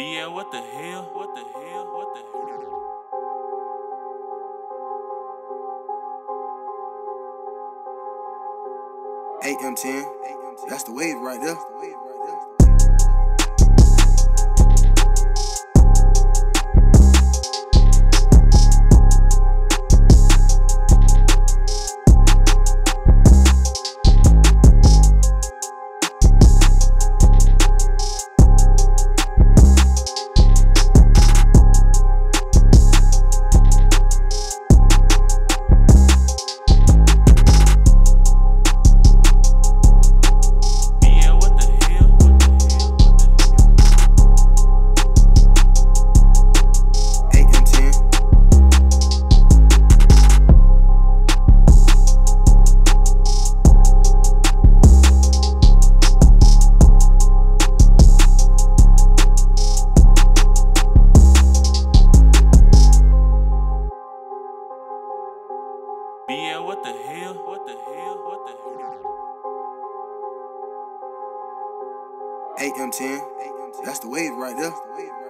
BL, what the hell? What the hell? What the hell? M10, that's the wave right there. BL, what the hell? What the hell? What the hell? M10, that's the wave right there.